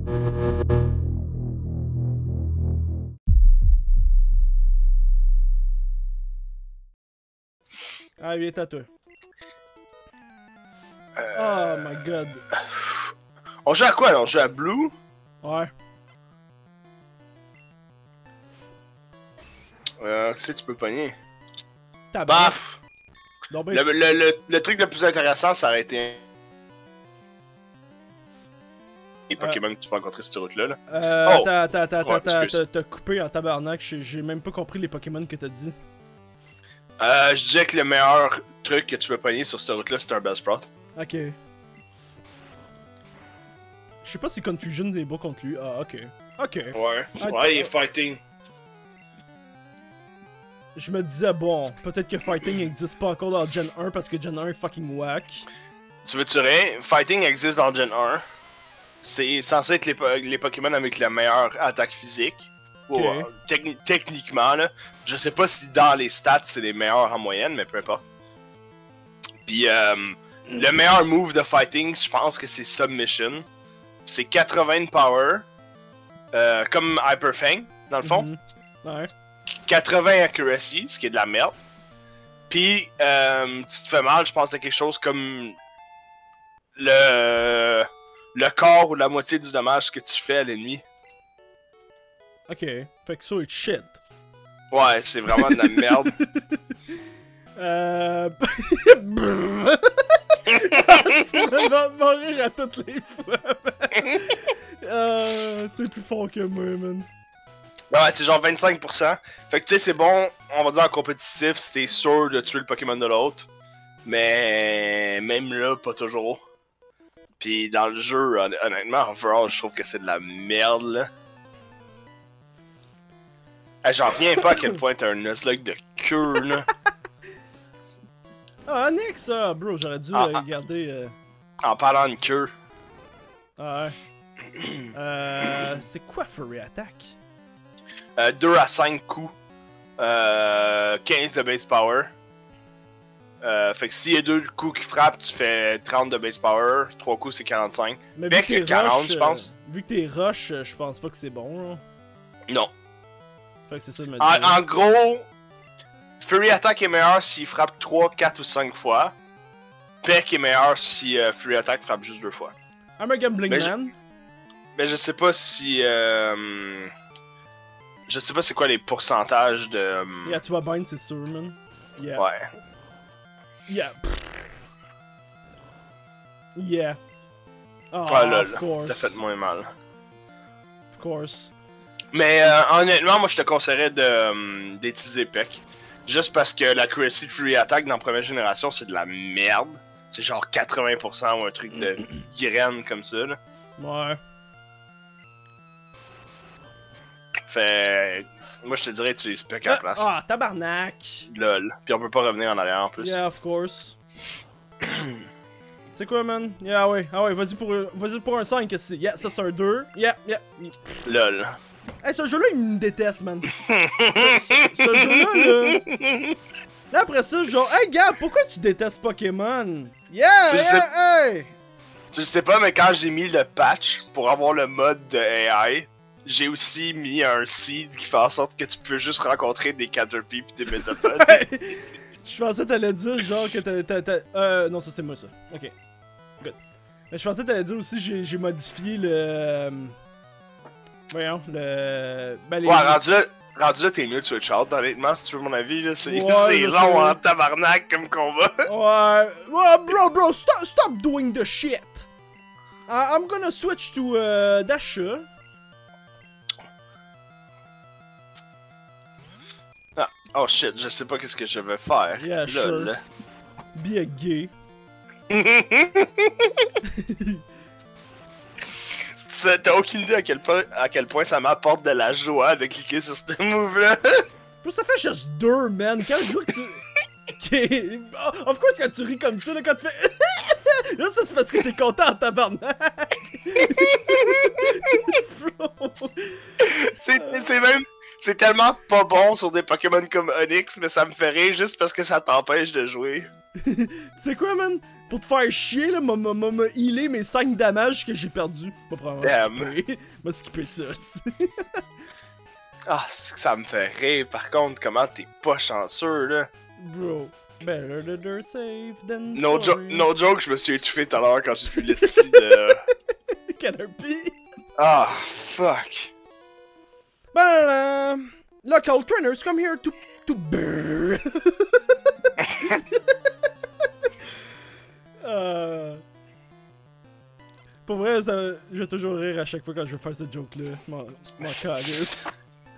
Ah, il est à toi. Oh my god. On joue à quoi là? On joue à Blue? Ouais. Qu'est-ce que tu peux pogner? Baf! Le truc le plus intéressant, ça aurait été les Pokémon que tu peux rencontrer sur cette route-là. Là. T'as coupé en tabarnak, j'ai même pas compris les Pokémon que t'as dit. Je disais que le meilleur truc que tu peux pogner sur cette route-là, c'est un Bellsprout. Ok. Je sais pas si Confusion est beau contre lui. Ah, ok. Ok. Ouais, il est fighting. Je me disais, bon, peut-être que Fighting n'existe pas encore dans Gen 1 parce que Gen 1 est fucking whack. Tu veux-tu rien? Fighting existe dans Gen 1. C'est censé être les Pokémon avec la meilleure attaque physique. Okay. Techniquement, là. Je sais pas si dans les stats c'est les meilleurs en moyenne, mais peu importe. Puis le meilleur move de Fighting, je pense que c'est Submission. C'est 80 de power. Comme Hyper Fang, dans le fond. Ouais. 80 accuracy, ce qui est de la merde. Puis, tu te fais mal, je pense que c'est quelque chose comme le quart ou la moitié du dommage que tu fais à l'ennemi. Ok, fait que ça est shit. Ouais, c'est vraiment de la merde. Ça va mourir à toutes les fois. C'est plus fort que moi, man. Ouais, c'est genre 25%. Fait que tu sais, c'est bon, on va dire en compétitif, si t'es sûr de tuer le Pokémon de l'autre. Mais même là, pas toujours. Puis dans le jeu, honnêtement, overall, je trouve que c'est de la merde, là. Hey, j'en reviens pas à quel point t'as un Nuzlocke de queue, là. Ah, Onyx, ça, bro, j'aurais dû regarder. En parlant de queue. Ah ouais. C'est quoi Furry Attack? 2 à 5 coups. 15 de base power. Fait que s'il y a 2 coups qui frappent, tu fais 30 de base power. 3 coups, c'est 45. Mais Bec, vu que 40, je pense. Vu que t'es rush, je pense pas que c'est bon, là. Non. Fait que c'est ça de me dire. dire. En gros, Fury Attack est meilleur s'il frappe 3, 4 ou 5 fois. Peck est meilleur si Fury Attack frappe juste 2 fois. I'm a Gambling Man. Mais je sais pas si... je sais pas c'est quoi les pourcentages de... Yeah, tu vas bind, c'est sûr, man. Yeah. Ouais. Yeah. Yeah. Oh, Ah là, of course. t'as fait moins mal. Of course. Mais honnêtement, moi je te conseillerais d'utiliser Peck. Juste parce que la l'accuracy de Fury Attack dans la première génération, c'est de la merde. C'est genre 80% ou un truc de graine comme ça, là. Ouais. Fait... Moi je te dirais tu Peck à la place. Ah, tabarnak! Lol. Puis on peut pas revenir en arrière en plus. Yeah, of course. C'est quoi, man? Yeah, ouais, ah ouais, vas-y pour un 5, qu'est-ce que c'est? Yeah, ça c'est un 2. Yeah. Lol. Hey, ce jeu-là, il me déteste, man. ce jeu-là, là... Là, après ça, genre, hey, gars, pourquoi tu détestes Pokémon? Hey! Tu le sais pas, mais quand j'ai mis le patch pour avoir le mode de AI, j'ai aussi mis un seed qui fait en sorte que tu peux juste rencontrer des Caterpie pis des Metapods. Je pensais que t'allais dire, genre, que non, ça c'est moi, ça. Ok. Good. Mais je pensais que t'allais dire aussi, j'ai modifié le... Voyons, le... Ben, les... Ouais, rendu là, t'es mieux de Switch Out, honnêtement, si tu veux mon avis, là. C'est ouais, long en tabarnak comme combat. Ouais, bro, stop doing the shit. I'm gonna switch to Dasha. Ah, oh shit, je sais pas qu'est-ce que je vais faire. Yeah, sure. Be a gay. T'as aucune idée à quel point ça m'apporte de la joie de cliquer sur ce move-là. Bro, ça fait juste 2, man. Quand je vois que tu... Of course, quand tu ris comme ça, là, quand tu fais... Là, ça, c'est parce que t'es content en tabarnak. C'est tellement pas bon sur des Pokémon comme Onyx, mais ça me fait rire juste parce que ça t'empêche de jouer. Tu sais quoi, man? Pour te faire chier, là, m'a healé mes 5 damages que j'ai perdus. Pas probablement skipper. M'a skipper ça. Ah, c'est que ça me fait rire, par contre, comment t'es pas chanceux, là. Bro, better safe than No joke, je me suis étouffé tout à l'heure quand j'ai vu l'esti de... Canopy. Ah, fuck. Local trainers come here to brrr. Pour vrai, ça, je vais toujours rire à chaque fois quand je vais faire cette joke-là. M'en calisse.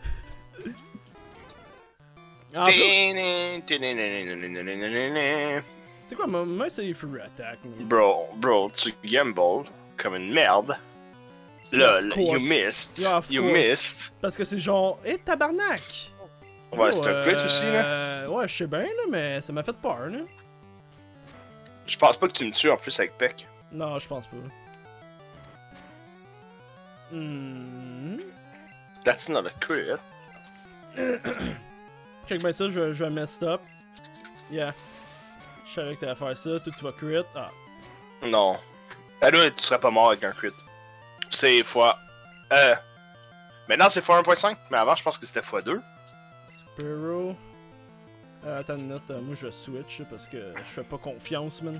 C'est quoi, moi c'est free attack. Bro, tu gamble comme une merde. Lol, you missed. Yeah, you missed. Parce que c'est genre, tabarnak! Ouais, c'est un crit aussi, là. Ouais, je sais bien, là, mais ça m'a fait peur, là. Je pense pas que tu me tues en plus avec Peck. Non, je pense pas. That's not a crit. Check bien ça, je vais mess up. Yeah. Je savais que t'allais faire ça, toi tu vas crit. Ah. Non. Ah là, tu serais pas mort avec un crit. C'est fois... Maintenant c'est fois 1.5, mais avant je pense que c'était fois 2. Spiro. Attends une minute, moi je switch parce que je fais pas confiance, man.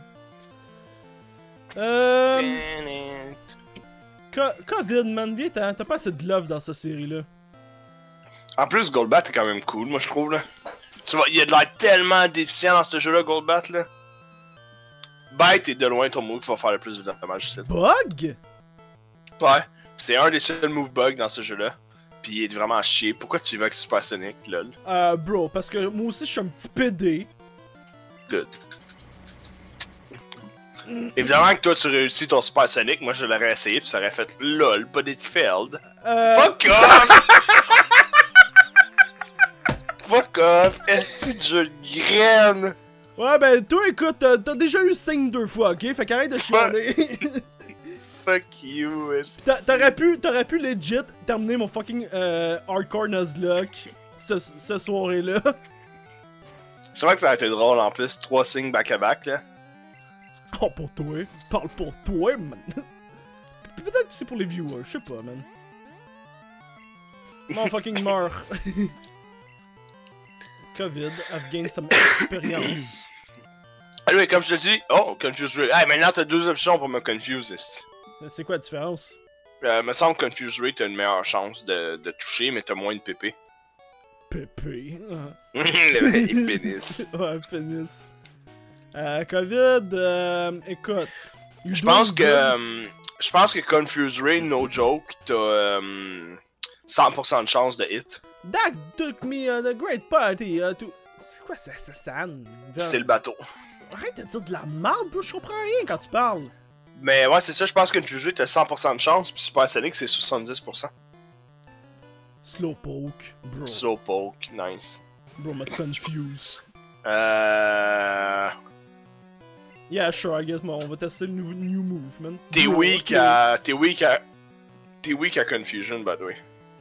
Covid, man, viens, t'as pas assez de love dans cette série-là. En plus, Goldbat est quand même cool, moi je trouve, là. Tu vois, il y a de l'air tellement déficient dans ce jeu-là, Goldbat, là. Bite est de loin ton move qui va faire le plus de dommages ici. Bug? Ouais, c'est un des seuls move bugs dans ce jeu-là. Pis il est vraiment à chier. Pourquoi tu vas avec Super Sonic, lol? Bro, parce que moi aussi je suis un petit PD. Good. Évidemment que toi tu réussis ton Super Sonic, moi je l'aurais essayé pis ça aurait fait lol, but it failed. Fuck off! Fuck off! Est-ce que je le graine? Ouais, ben toi écoute, t'as déjà eu 5 2 fois, ok? Fait qu'arrête de chialer. Fuck you, T'aurais pu legit terminer mon fucking hardcore Nuzlocke ce soirée-là. C'est vrai que ça a été drôle en plus, 3 signes back-à-back là. Oh, pour toi. Parle pour toi, man. Peut-être que c'est pour les viewers, je sais pas, man. Non, fucking meurs. Covid, I've gained some experience. Allez, comme je te dis, oh, Confuse Ray. Hey, maintenant t'as 2 options pour me confuse. C'est quoi la différence? Me semble que Confuse Ray t'as une meilleure chance de toucher, mais t'as moins de PP. PP. Le pénis. Ouais, pénis. Covid, écoute. Je pense que Confuse Ray, no joke, t'as 100% de chance de hit. That took me on a great party to... C'est quoi ça, San? C'était le bateau. Arrête de dire de la merde, bro, je comprends rien quand tu parles. Mais ouais, c'est ça, je pense que Confuse Ray, t'as 100% de chance, puis Super Sonic, c'est 70%. Slowpoke, bro. Slowpoke, nice. Bro, m'a confuse. Yeah, sure, I guess, on va tester le new move, man. T'es weak à Confusion, by the way.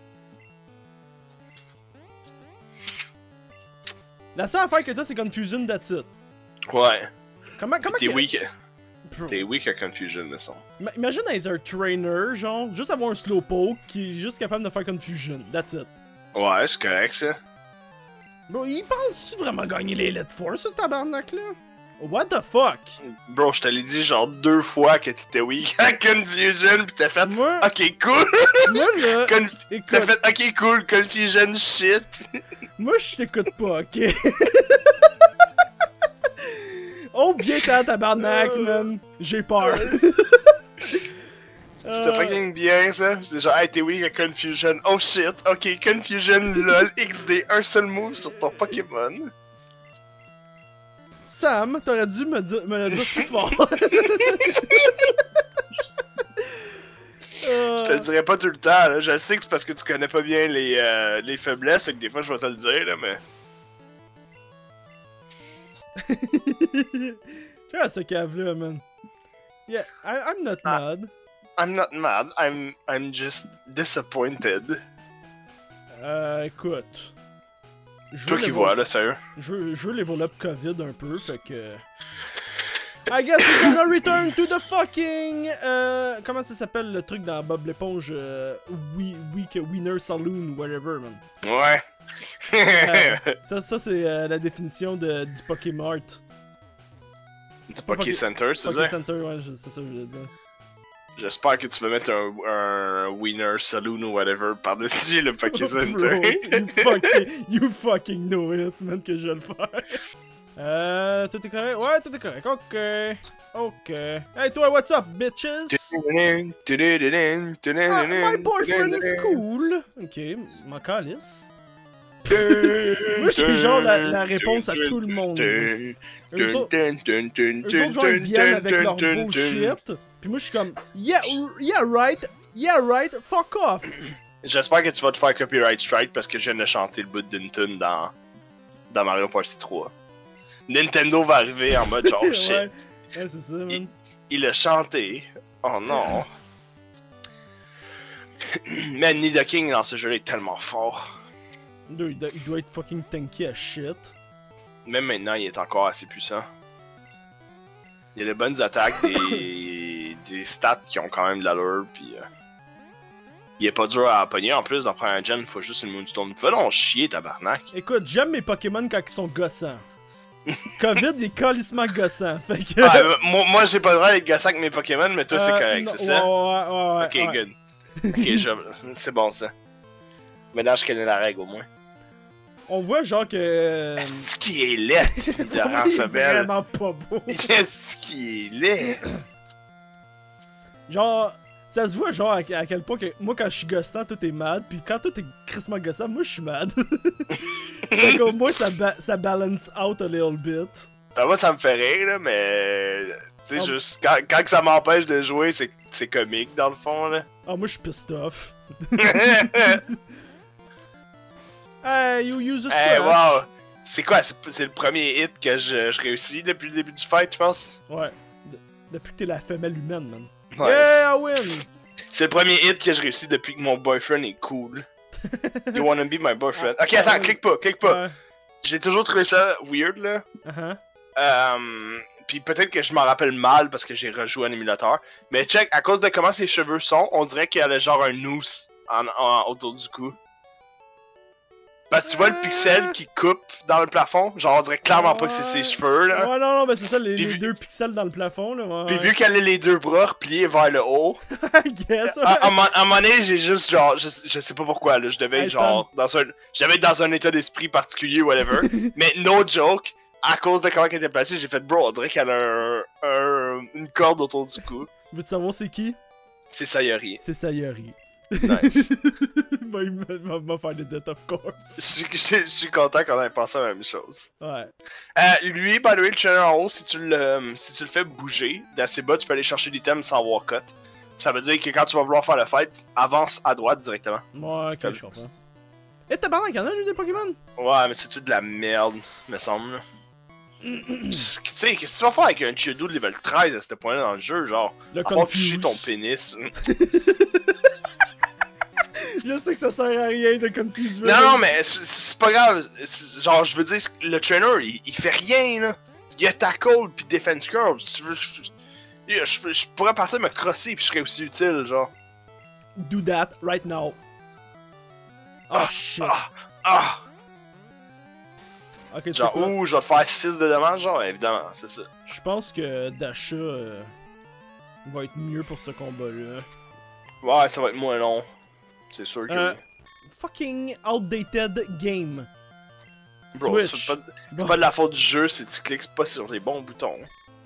La seule affaire que t'as, c'est Confusion, that's it. Ouais. Comment T'es que... weak à Confusion, me semble. Imagine être un trainer, genre, juste avoir un slowpoke qui est juste capable de faire Confusion, that's it. Ouais, c'est correct, ça. Bro, il pense-tu vraiment gagner les Elite Four, ce tabarnak-là? What the fuck? Bro, je te l'ai dit genre 2 fois que t'étais weak à Confusion, pis t'as fait moi, ok, cool! Moi, là, t'as fait ok, cool, Confusion shit! Moi, je t'écoute pas, ok? Oh, bien ta tabarnak, man! J'ai peur! C'était fucking bien, ça. C'était genre, hey, t'es weak à Confusion. Oh shit, ok, Confusion, lol, XD, un seul move sur ton Pokémon. Sam, t'aurais dû me le dire plus fort. Je te le dirais pas tout le temps, là. Je sais que c'est parce que tu connais pas bien les faiblesses, et que des fois je vais te le dire, là, mais... Tu vois ce cave-là, man. Yeah, I'm not mad. I'm not mad, I'm just disappointed. Écoute. Toi qui vois, là, sérieux. Je veux level up COVID un peu, fait que... I guess we're gonna return to the fucking... comment ça s'appelle le truc dans Bob l'éponge? Wiener Saloon ou whatever, man. Ouais. Ça c'est la définition du Pokémart. Du Poké Center, c'est ça? Poké Center, ouais, c'est ça que je voulais dire. J'espère que tu vas mettre un Wiener Saloon ou whatever par-dessus le Poké Center. Bro, you fucking know it, man, que je vais le faire. Tout est correct? Ouais, tout est correct. Ok. Hey, toi, what's up, bitches? My boyfriend is cool. Ok, m'en calisse. Moi, je suis genre la réponse à tout le monde. Eux autres, genre, ils viennent avec leur bullshit. Puis moi, je suis comme, yeah, right, fuck off. J'espère que tu vas te faire copyright strike parce que je viens de chanter le bout d'une tune dans Mario Party 3. Nintendo va arriver en mode genre shit. Ouais, c'est ça, man. Il a chanté. Oh non. Man, Nidoking dans ce jeu est tellement fort. Il doit être fucking tanky à shit. Même maintenant, il est encore assez puissant. Il y a des bonnes attaques, des stats qui ont quand même de l'allure, pis il est pas dur à pogner. En plus, dans première gen, il faut juste une Moonstone. Va donc chier, tabarnak. Écoute, j'aime mes Pokémon quand ils sont gossants. COVID, il est calissement gossant. Fait que... moi, j'ai pas le droit d'être gossant avec mes Pokémon, mais toi, c'est correct, c'est ça? Ouais. Ok, good. Ok, c'est bon, ça. Maintenant, je connais la règle, au moins. On voit genre que... Est-ce qu'il est laid, Laurent il est Fabel? vraiment pas beau. Est-ce qu'il est laid? Genre, ça se voit genre à quel point que moi quand je suis gossant, toi t'es mad, puis quand toi t'es crissement gossant, moi je suis mad. Fait qu'au moins ça balance out a little bit. Moi ça me fait rire là, mais tu sais juste quand ça m'empêche de jouer, c'est comique dans le fond là. Ah moi je suis pissed off. Hey, you use a scratch. Hey, wow! C'est quoi? C'est le premier hit que je réussis depuis le début du fight, je pense? Ouais. Depuis que t'es la femelle humaine, man. Ouais. Yeah, I win! C'est le premier hit que je réussis depuis que mon boyfriend est cool. You wanna be my boyfriend? Ok, attends, clique pas. J'ai toujours trouvé ça weird, là. Puis peut-être que je m'en rappelle mal parce que j'ai rejoué un émulateur. Mais check, à cause de comment ses cheveux sont, on dirait qu'il y a genre un noose autour du cou. Parce que tu vois le pixel qui coupe dans le plafond, genre on dirait clairement pas que c'est ses cheveux là. Ouais, non, mais c'est ça, les deux pixels dans le plafond là. Ouais, puis vu qu'elle a les deux bras repliés vers le haut, I guess, ouais. à un moment donné, j'ai juste genre, je sais pas pourquoi là, je devais être genre, j'avais être dans un état d'esprit particulier ou whatever, mais no joke, à cause de comment elle était placée, j'ai fait bro, on dirait qu'elle a une corde autour du cou. Veux-tu savoir c'est qui? C'est Sayori. C'est Sayori. Nice. Il m'a fait des dettes, of course. Je suis content qu'on ait pensé à la même chose. Ouais. Lui, by the way, le trainer en haut, si tu le fais bouger d'assez bas, tu peux aller chercher l'item sans walk-cut. Ça veut dire que quand tu vas vouloir faire le fight, avance à droite directement. Ouais, ok, je comprends. Eh, t'as parlé en a lui des Pokémon? Ouais, mais c'est tout de la merde, me semble. Tu sais, qu'est-ce que tu vas faire avec un Geodude de level 13 à ce point-là dans le jeu, genre? Le à part toucher ton pénis. Je sais que ça sert à rien de confuse. Non, mais c'est pas grave. Genre, je veux dire, le trainer, il fait rien, là. Il a tackle pis defense curve. Si tu veux, je pourrais partir me crosser pis je serais aussi utile, genre. Do that right now. Oh shit. Ok, genre, ouh, je vais te faire 6 de dommages, genre, évidemment, c'est ça. Je pense que Dasha va être mieux pour ce combat-là. Ouais, ça va être moins long. C'est sûr que. Fucking outdated game. Bro, c'est pas de la faute du jeu si tu cliques pas sur les bons boutons.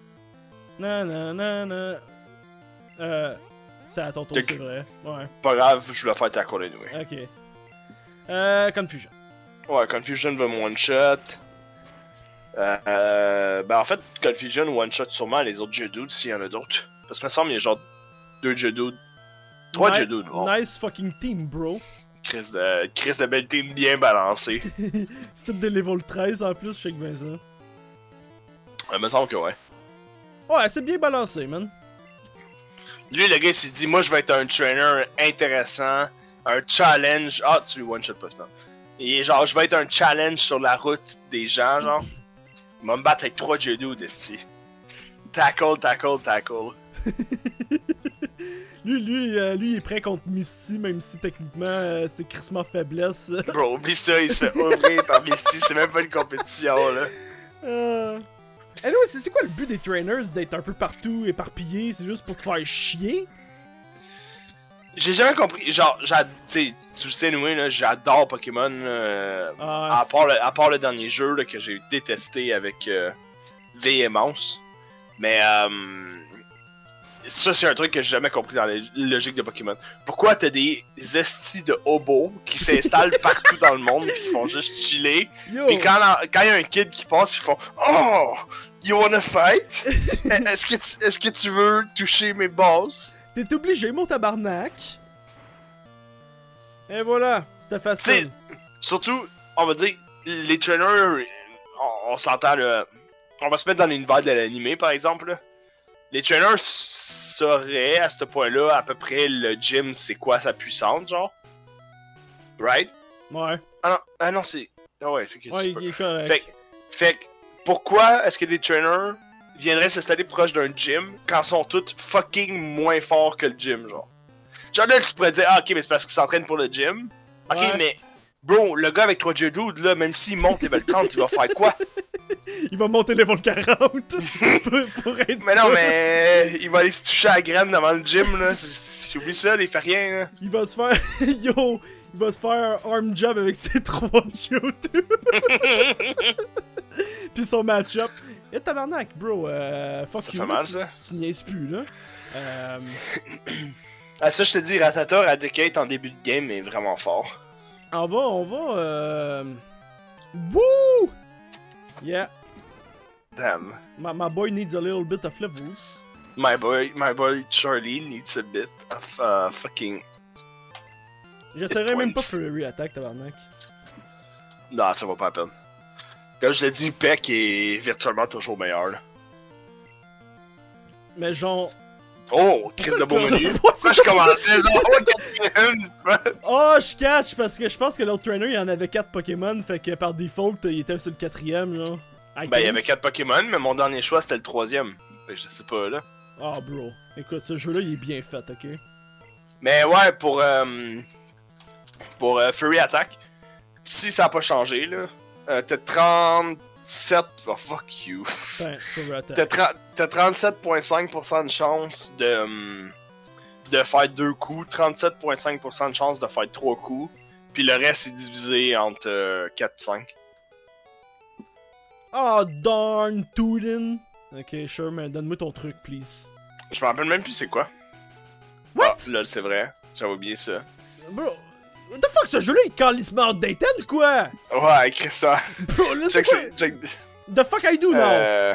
Non. C'est à ton tour, c'est vrai. Ouais. Pas grave, je voulais faire ta call anyway. Ok. Confusion. Ouais, Confusion va me one-shot. Ben en fait, Confusion one-shot sûrement les autres Geodudes s'il y en a d'autres. Parce que me semble qu'il y a genre 2 Geodudes. 3 Geodudes, bon. Nice fucking team, bro. Chris de belle team bien balancé. C'est de level 13 en plus, je sais que bien ça. Il me semble que ouais. Ouais, c'est bien balancé, man. Lui, le gars, il s'est dit, moi je vais être un trainer intéressant, un challenge. Ah, tu one-shot pas, non. Et genre, je vais être un challenge sur la route des gens, genre. Il va me battre avec 3 Geodude, esti. Tackle, tackle, tackle. Lui, il est prêt contre Misty, même si techniquement c'est crissement faiblesse. Bro, oublie ça, il se fait ouvrir par Misty, c'est même pas une compétition, là. Anyway, c'est quoi le but des trainers d'être un peu partout éparpillés? C'est juste pour te faire chier? J'ai jamais compris, genre, tu le sais, nous, là, j'adore Pokémon, à part le dernier jeu là, que j'ai détesté avec véhémence. Mais ça, c'est un truc que j'ai jamais compris dans la logique de Pokémon. Pourquoi t'as des estis de hobos qui s'installent partout dans le monde qui font juste chiller? Pis quand y a un kid qui passe, ils font Oh! You wanna fight? Est-ce que tu veux toucher mes balls? T'es obligé, mon tabarnak! Et voilà, c'était facile. Surtout, on va dire, les trainers, on s'entend là. On va se mettre dans l'univers de l'animé, par exemple. Là. Les trainers sauraient, à ce point-là, à peu près le gym, c'est quoi sa puissance, genre. Right? Ouais. Ah non, c'est... Ah ouais, c'est que ouais, il est correct. Fait que, pourquoi est-ce que des trainers viendraient s'installer proche d'un gym quand ils sont tous fucking moins forts que le gym, genre? Genre là, tu pourrais dire, ah ok, mais c'est parce qu'ils s'entraînent pour le gym. Ok, ouais. mais... Bro, le gars avec 3 Geodude, là, même s'il monte level 30, il va faire quoi? Il va monter level 40 pour être Mais non, mais il va aller se toucher à la graine devant le gym, là. J'oublie ça, il fait rien, là. Il va se faire... Yo! Il va se faire un arm job avec ses 3 Geodude. Puis son match-up. Et tabarnak, bro, fuck ça you. Fait mal, ça. Tu niaises plus, là. Ah, ça, je te dis, Rattata Eradicate en début de game est vraiment fort. On va... Woo! Yeah. Damn. My boy needs a little bit of levels. My boy Charlie needs a bit of fucking... J'essaierai même pas de Fury Attack, tabarnak. Non, ça va pas la peine. Comme je l'ai dit, Peck est virtuellement toujours meilleur, là. Mais genre... Oh, Chris de beau menu. Pourquoi je commençais genre au 4ème spot? Oh, je catch parce que je pense que l'autre trainer, il y en avait 4 Pokémon, fait que par default, il était sur le 4ème, genre. Ben, il y avait 4 Pokémon, mais mon dernier choix, c'était le 3ème. Fait que je sais pas, là. Oh, bro. Écoute, ce jeu-là, il est bien fait, ok? Mais ouais, pour Fury Attack, si ça a pas changé, là, t'as 37... Oh, fuck you. Ben, Fury Attack. T'as 37,5% de chance de faire 2 coups, 37,5% de chance de faire 3 coups, puis le reste est divisé entre 4 et 5. Oh, darn, Tootin. Ok, sure, mais donne-moi ton truc, please. Je me rappelle même plus c'est quoi. What? Ah, là, c'est vrai. J'avais oublié ça. Bro, what the fuck, ce jeu-là, il est calissement outdated ou quoi? Ouais, écris ça. Bro, là, c'est quoi? The fuck I do now?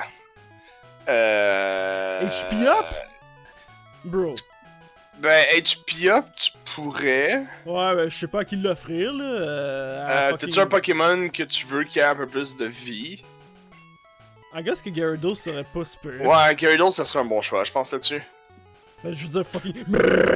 HP up? Bro. Ben, HP up, tu pourrais. Ouais, ben, je sais pas à qui l'offrir, là. T'as-tu un Pokémon que tu veux qui ait un peu plus de vie? I guess que Gyarados serait pas super. Ouais, Gyarados, ça serait un bon choix, je pense là-dessus. Ben, je veux dire, fucking.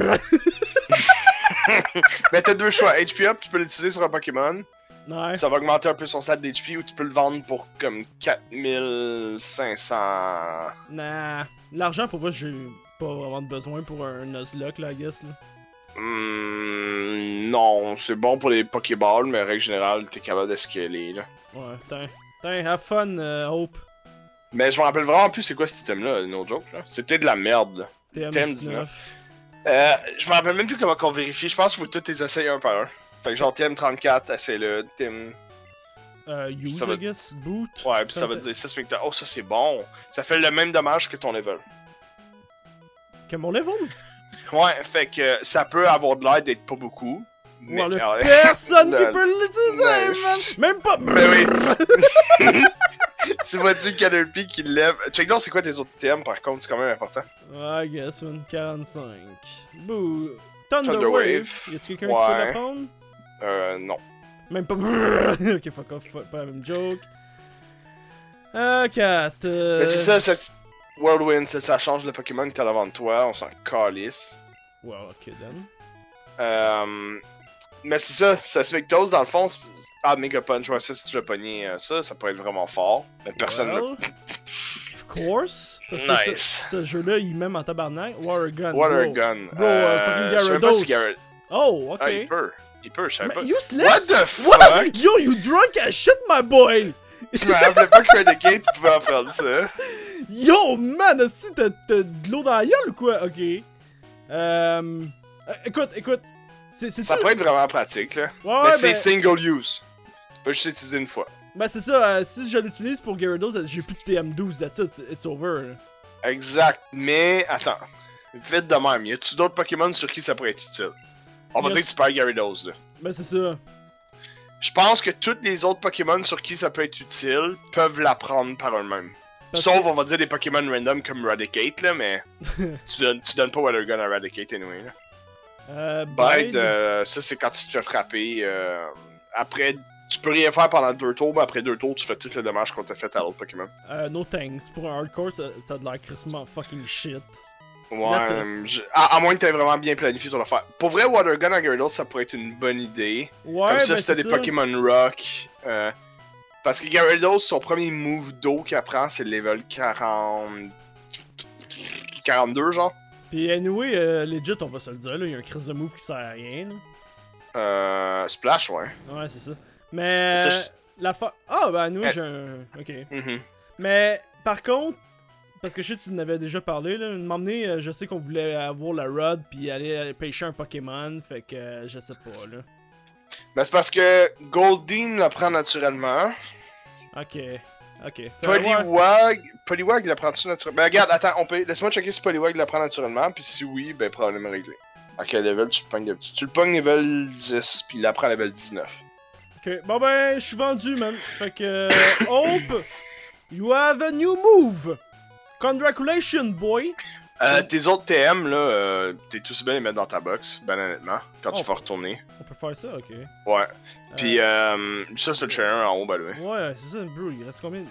Mais t'as 2 choix. HP up, tu peux l'utiliser sur un Pokémon. Ouais. Ça va augmenter un peu son stat d'HP ou tu peux le vendre pour comme 4500. Nah. L'argent, pour moi, j'ai pas vraiment de besoin pour un Nuzlocke, là, I guess, là. Non, c'est bon pour les Pokéballs, mais en règle générale, t'es capable d'escaler, là. Ouais, tiens, have fun, Hope. Mais je me rappelle vraiment plus c'est quoi cet item-là, no joke, là. C'est peut-être de la merde, là. TM19. Je me rappelle même plus comment qu'on vérifie. Je pense qu'il faut tous les essayer un par un. Fait que genre TM34, essaye-le. TM... Use, I guess. Boot. Ouais, pis ça va te dire 6 victoires. Oh, ça c'est bon. Ça fait le même dommage que ton level. Que mon level? Ouais, fait que ça peut avoir de l'air d'être pas beaucoup. Mais personne qui peut l'utiliser, man! Même pas! Mais oui! Tu vois-tu Caterpie qui lève. Check donc, c'est quoi tes autres TM par contre, c'est quand même important. Ouais, I guess, man. 45. Boo! Thunder Wave. Wave! Y'a-tu quelqu'un qui peut la prendre? Non. Même pas. Ok, fuck off, pas la même joke. 4. Mais c'est ça, Whirlwind, ça change le Pokémon que t'as devant de toi, on s'en calisse. Wow, ok, then. Mais c'est ça, Seismictose, dans le fond, ah, Mega Punch, ouais, ça, si tu veux pogner ça pourrait être vraiment fort. Mais personne Well, of course. Parce que Nice. ce jeu-là, il m'aime en tabarnak. Water Gun. Water bro. Gun. Bro, fucking je sais pas Gyarados. si Oh, ok. Ah, il peut, je savais pas. Useless? What the fuck? What? Yo, you drunk as shit, my boy! Je me rappelais pas que Renegade pouvait en faire ça. Yo, man, aussi, t'as de l'eau dans la gueule ou quoi? Ok. Écoute. Ça pourrait être vraiment pratique, là. Ouais, mais ouais, c'est single use. Tu peux juste l'utiliser une fois. Ben c'est ça, si je l'utilise pour Gyarados, j'ai plus de TM12, that's it, it's over. Exact, mais attends. Vite de même, y a-tu d'autres Pokémon sur qui ça pourrait être utile? On va dire que tu perds Gyarados, là. Ben c'est ça. Je pense que tous les autres Pokémon sur qui ça peut être utile peuvent l'apprendre par eux-mêmes. Parce Sauf, que- on va dire, des Pokémon random comme Raticate, là, mais tu donnes pas Water Gun à Raticate anyway, là. Bide, ça c'est quand tu te fais frapper. Après, tu peux rien faire pendant 2 tours, mais après 2 tours, tu fais tout le dommage qu'on t'a fait à l'autre Pokémon. no thanks, pour un hardcore, ça a de l'air crissement fucking shit. Ouais, à moins que t'aies vraiment bien planifié ton affaire. Pour vrai, Water Gun à Gyarados, ça pourrait être une bonne idée. Ouais, Comme ça, ben c'était c'est des ça. Pokémon Rock. Parce que Gyarados, son premier move d'eau qu'il apprend, c'est le level 40... 42, genre. Pis anyway, legit, on va se le dire, là, il y a un crise de move qui sert à rien, là. Splash, ouais. Ouais, c'est ça. Mais, Ça, la fa... Ah, ben anyway, Eh. j'ai un... Ok. Mhm. Mais, par contre, parce que je sais que tu en avais déjà parlé, là, de m'emmener, je sais qu'on voulait avoir la Rod puis aller pêcher un Pokémon, fait que je sais pas, là. Ben, c'est parce que Goldeen l'apprend naturellement. Ok. Fait, ouais. Poliwag l'apprend-tu naturellement? Ben, regarde, attends, laisse-moi checker si Poliwag l'apprend naturellement, puis si oui, ben, problème réglé. À quel level tu le pognes d'habitude? Tu le pognes level 10, puis il l'apprend level 19. Ok, bon ben, je suis vendu, man. Fait que, Hope, you have a new move. Congratulations, boy. Tes autres TM, là, t'es tout aussi bien les mettre dans ta box, ben honnêtement, quand tu Oh. vas retourner. On peut faire ça, ok. Ouais. Puis, ça, c'est le trainer en haut, ben oui. Ouais, c'est ça, bro, il reste combien?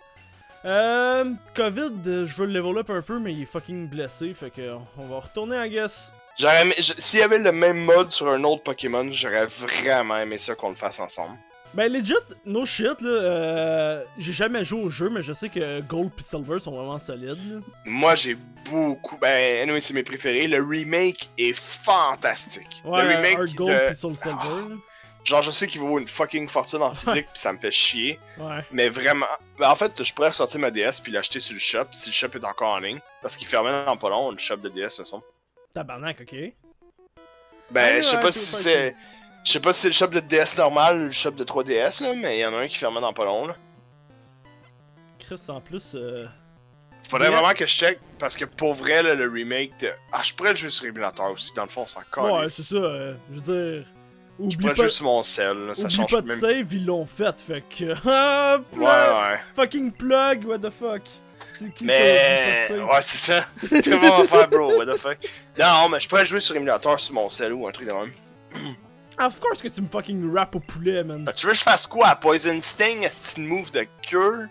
Covid, je veux le level up un peu, mais il est fucking blessé, fait que on va retourner, I guess. S'il y avait le même mode sur un autre Pokémon, j'aurais vraiment aimé ça qu'on le fasse ensemble. Ben legit, no shit là, j'ai jamais joué au jeu, mais je sais que Gold pis Silver sont vraiment solides là. Moi, j'ai beaucoup... Ben, anyway, c'est mes préférés. Le remake est fantastique. Ouais, le remake Hard Gold de... pis Soul Silver là. Genre, je sais qu'il vaut une fucking fortune en physique, pis ça me fait chier. Ouais. Mais vraiment... Ben, en fait, je pourrais ressortir ma DS puis l'acheter sur le shop, si le shop est encore en ligne. Parce qu'il fermait dans pas long, le shop de DS, me semble. Tabarnak, ok. Ben, Ouais, je sais ouais, pas tout si fait c'est... Je sais pas si c'est le shop de DS normal ou le shop de 3DS, là, mais il y en a un qui fermait dans pas long, là. Chris, en plus, Faudrait Yeah. vraiment que je check, parce que pour vrai, là, le remake de... Ah, je pourrais le jouer sur émulateur aussi, dans le fond, c'est encore... ouais, c'est ça, je veux dire... Je Oublie pourrais le pas, jouer sur mon cell, là, ça oublie change pas de même... save, ils l'ont fait, fait que... Ah, plug, Ouais. fucking plug, what the fuck. C'est qui Mais... ça, oublie pas de save? Ouais, c'est ça. Tout le monde va faire, bro, what the fuck. Non, mais je pourrais le jouer sur émulateur sur mon cell ou un truc de même. Of course que tu me fucking rap au poulet, man. Tu veux que je fasse quoi à Poison Sting? Est-ce une move de cure?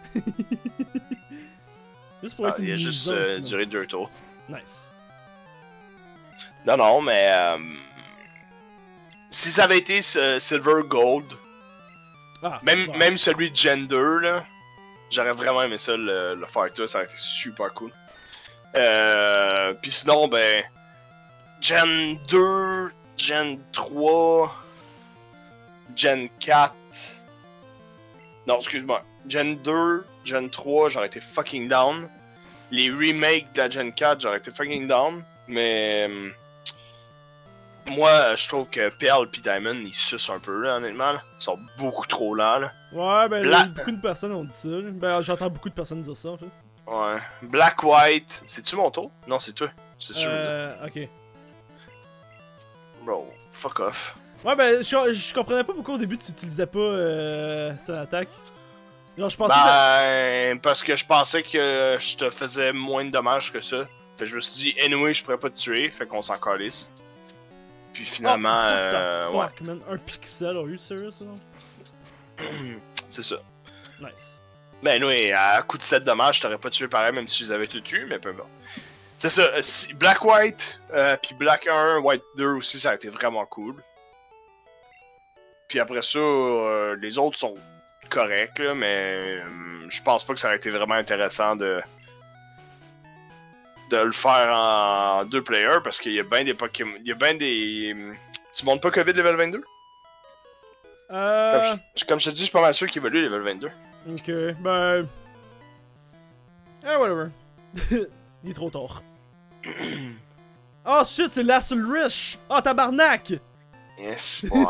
Juste pour être une Il a juste nuisance, man. duré 2 tours. Nice. Non, mais... Si ça avait été Silver Gold, Ah, même, fuck. même celui de Gender, là, j'aurais vraiment aimé ça le faire tout, ça aurait été super cool. Puis sinon, ben... Gen 2, Gen 3, Gen 4... Non, excuse-moi. Gen 2, Gen 3, j'aurais été fucking down. Les remakes de la Gen 4, j'aurais été fucking down. Mais... moi, je trouve que Pearl et Diamond, ils sucent un peu, là, honnêtement. Là. Ils sont beaucoup trop lents, là. Ouais, ben Bla- beaucoup de personnes ont dit ça. Là. Ben j'entends beaucoup de personnes dire ça, en fait. Ouais. Black White, c'est-tu mon tour? Non, c'est toi. C'est sûr. Ok. Bro, fuck off. Ouais, ben je comprenais pas pourquoi au début tu utilisais pas son attaque. Genre, je pensais Ben, parce que je pensais que je te faisais moins de dommages que ça. Fait que je me suis dit, anyway, je pourrais pas te tuer, fait qu'on s'en calisse. Puis finalement, what the ouais, fuck, man? Un pixel, are you serious, là? c'est ça. Nice. Ben anyway, à coup de 7 dommages, je t'aurais pas tué pareil, même si je les avais tout tués, mais peu importe. C'est ça, Black White, puis Black 1, White 2 aussi, ça a été vraiment cool. Puis après ça, les autres sont corrects, là, mais je pense pas que ça aurait été vraiment intéressant de le faire en 2 players parce qu'il y a bien des Pokémon. Il y a bien des. Tu montes pas COVID level 22? Comme je te dis, je suis pas mal sûr qu'il évolue level 22. Ok, ben. Whatever. Il est trop tard. Oh shit, c'est Lasselrich! Oh tabarnak! Yes, boy.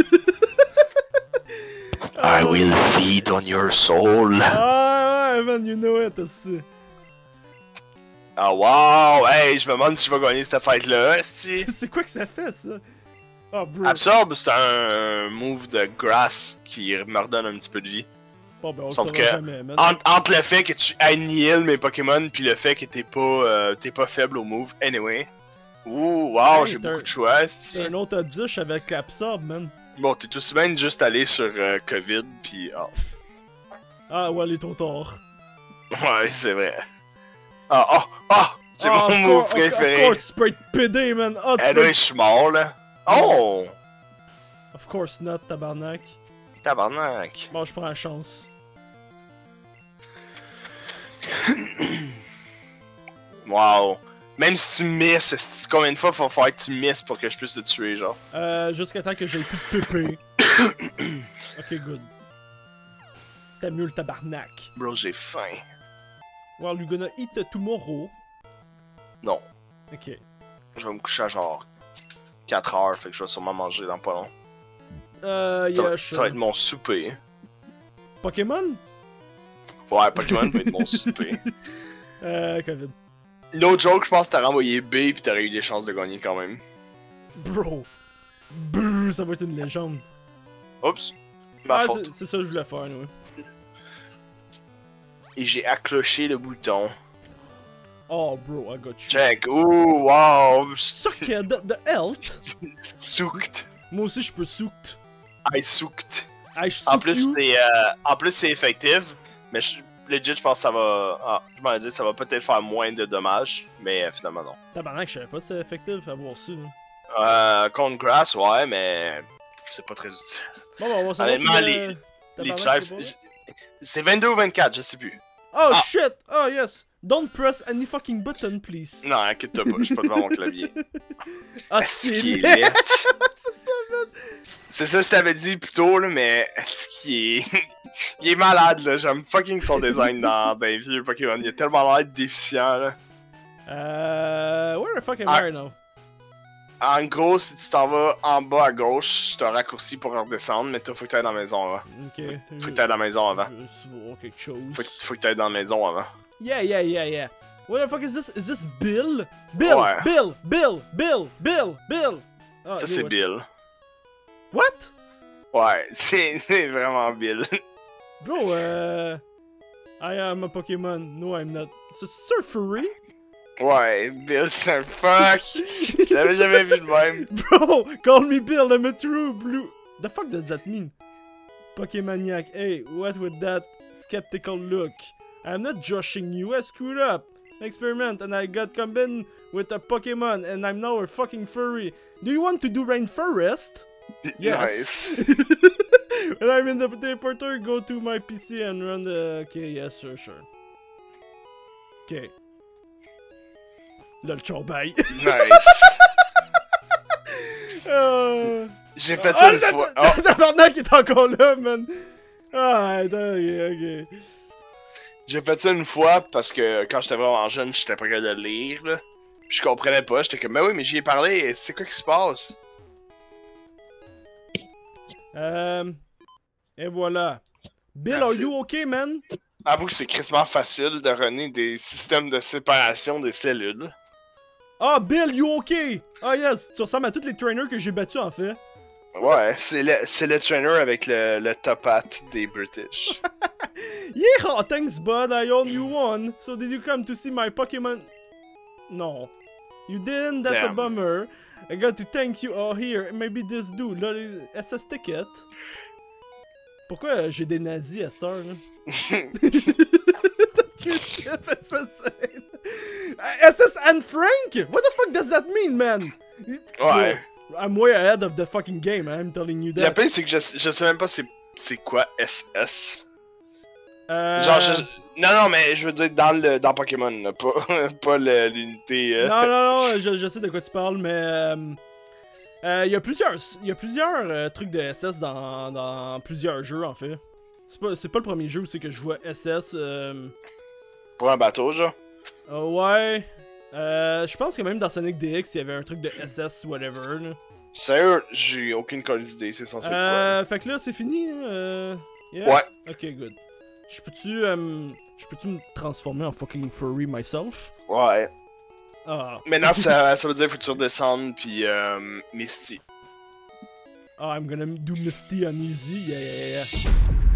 I will feed on your soul. Ah ouais, man, you know it, aussi. Ah wow! Hey, je me demande si je vais gagner cette fight-là, esti. C'est quoi que ça fait, ça? Oh, bro. Absorb, c'est un move de grass qui me redonne un petit peu de vie. Bon, ben, on Sauf le que, saura jamais, man. entre le fait que tu annihilles mes Pokémon puis le fait que t'es pas faible au move, anyway. Ouh, wow, Hey, j'ai t'as beaucoup de choix, esti. C'est un autre dish avec Absorb, man. Bon, t'es aussi bien de juste aller sur COVID pis... Oh. Ah ouais, il est trop tard. Ouais, c'est vrai. C'est mon move préféré. Of course, tu peux être pédé, man. Oh, tu Eh peux là, je suis mort, là. Oh! Of course not, tabarnak. Tabarnak. Bon, je prends la chance. Wow. Même si tu misses, combien de fois faut faire que tu misses pour que je puisse te tuer, genre? Jusqu'à temps que j'ai plus de pépé. Ok, good. T'as mieux le tabarnak. Bro, j'ai faim. Well, you gonna eat tomorrow. Non. Ok. Je vais me coucher à genre 4 heures, fait que je vais sûrement manger dans pas long. Yeah, Ça va être mon souper. Pokémon? Ouais, Pokémon va être mon souper. Covid. No joke, je pense que t'as renvoyé B pis t'aurais eu des chances de gagner quand même. Bro. Brrr, ça va être une légende. Oups. Ma faute. C'est ça que je voulais faire, nous. Et j'ai accroché le bouton. Oh, bro, I got you. Check. Ouh, wow. Sucked the health. Soukt. Moi aussi, je peux soukt. I soukt. I En plus, c'est effectif, mais legit, je pense que ça va. Ah, je m'en ai dit, ça va peut-être faire moins de dommages, mais finalement, non. Tabarnak, je savais pas si c'était effectif à voir ça. Hein. Contre Grass, ouais, mais c'est pas très utile. Bon, on va savoir Honnêtement, si les Chives, c'est 22 ou 24, je sais plus. Oh shit! Oh yes! Don't press any fucking button, please. Non, inquiète-toi pas, je suis pas devant mon clavier. Ah, Est-ce c'est qu'il est laid? C'est ça, man! C'est ça que je t'avais dit plus tôt, là, mais est-ce qu'il est... Il est malade, là. J'aime fucking son design dans les vieux Pokémon. Il a tellement l'air déficient, là. Where the fuck am I now? En gros, si tu t'en vas en bas à gauche, t'as un raccourci pour redescendre, mais toi, faut que t'ailles dans la maison avant. Ok. Faut que t'ailles dans la maison avant. Je veux voir quelque chose. Faut que t'ailles dans la maison avant. Yeah. What the fuck is this? Is this Bill? Bill! Ouais. Bill! Oh, Ça, c'est Bill. What? Ouais, c'est vraiment Bill. Bro, I am a Pokémon. No, I'm not. C'est un furry? Ouais, Bill, c'est un fuck! Je l'avais jamais vu de même. Bro, call me Bill, I'm a true blue. The fuck does that mean? Pokemaniac, hey, what with that skeptical look? I'm not joshing you, I screwed up. Experiment, and I got combined with a Pokemon, and I'm now a fucking furry. Do you want to do Rainforest? Yes. Nice. When I'm in the teleporter, go to my PC and run the... Okay, yes, sure. Okay. Lol, ciao, bye. Nice. J'ai fait ça une fois. Oh. Tabarnak est encore là, man. Ah, ok. J'ai fait ça une fois parce que quand j'étais vraiment jeune, j'étais pas capable de lire, là. Puis je comprenais pas, j'étais comme, mais oui, mais j'y ai parlé, c'est quoi qui se passe? Et voilà. Bill, That's are you okay, man? Avoue que c'est crissement facile de runner des systèmes de séparation des cellules. Ah, Bill, you okay? Ah, yes, tu ressembles à tous les trainers que j'ai battus, en fait. Ouais, c'est le trainer avec le top hat des British. Yeah, thanks, bud, I own you one. So did you come to see my Pokemon? No. You didn't, that's a Damn. bummer. I got to thank you. Oh, here, maybe this dude, là, SS ticket. Pourquoi j'ai des nazis à cette heure, là? SS and Frank? What the fuck does that mean, man? Ouais. I'm way ahead of the fucking game, I'm telling you Le that. pire, c'est que je sais même pas c'est quoi SS. Euh... Genre, non, mais je veux dire dans Pokémon, là, pas l'unité. Non, je sais de quoi tu parles, mais il y a plusieurs trucs de SS dans plusieurs jeux en fait. C'est pas le premier jeu où c'est que je vois SS. Pour un bateau, genre. Ouais. Je pense que même dans Sonic DX, il y avait un truc de SS, whatever. Là. Sérieux, j'ai aucune idée, c'est censé être quoi. Fait que là, c'est fini. Yeah? Ouais. Ok, good. Je peux-tu me transformer en fucking furry myself? Ouais. Ah. Maintenant, ça veut dire faut que tu redescendes, puis Misty. I'm gonna do Misty on easy. Yeah.